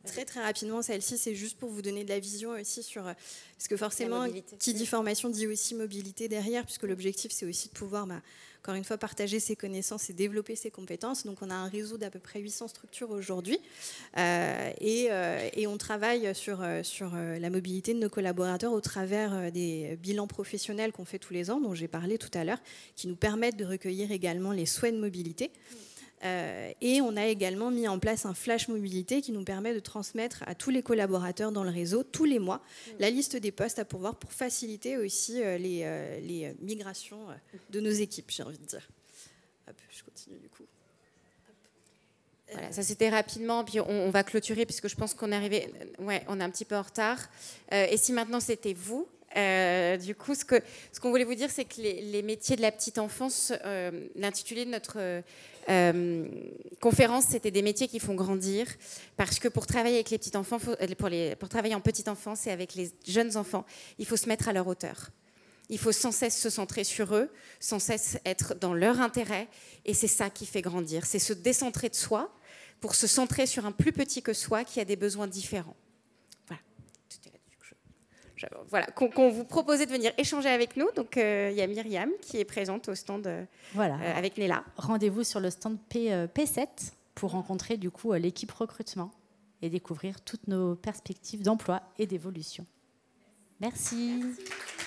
Très très rapidement, celle-ci, c'est juste pour vous donner de la vision aussi sur... Parce que forcément, qui dit formation dit aussi mobilité derrière, puisque l'objectif, c'est aussi de pouvoir, bah, encore une fois, partager ses connaissances et développer ses compétences. Donc on a un réseau d'à peu près huit cents structures aujourd'hui. Euh, et, euh, et on travaille sur, sur la mobilité de nos collaborateurs au travers des bilans professionnels qu'on fait tous les ans, dont j'ai parlé tout à l'heure, qui nous permettent de recueillir également les souhaits de mobilité. Euh, et on a également mis en place un flash mobilité qui nous permet de transmettre à tous les collaborateurs dans le réseau, tous les mois, mmh. la liste des postes à pourvoir pour faciliter aussi euh, les, euh, les migrations euh, de nos équipes, j'ai envie de dire. Hop, je continue du coup. Voilà, ça c'était rapidement, puis on, on va clôturer puisque je pense qu'on est arrivé, ouais, on est un petit peu en retard. Euh, et si maintenant c'était vous, euh, du coup, ce que ce qu'on voulait vous dire, c'est que les, les métiers de la petite enfance, euh, l'intitulé de notre euh, conférence, c'était des métiers qui font grandir, parce que pour travailler avec les petits enfants, faut, pour les pour travailler en petite enfance et avec les jeunes enfants, il faut se mettre à leur hauteur. Il faut sans cesse se centrer sur eux, sans cesse être dans leur intérêt, et c'est ça qui fait grandir. C'est se décentrer de soi pour se centrer sur un plus petit que soi qui a des besoins différents. Voilà. Je, je, voilà. Qu'on, qu'on vous proposait de venir échanger avec nous. Donc, euh, il y a Myriam qui est présente au stand euh, voilà. euh, avec Néla. Rendez-vous sur le stand P, euh, P sept pour rencontrer du coup l'équipe recrutement et découvrir toutes nos perspectives d'emploi et d'évolution. Merci. Merci.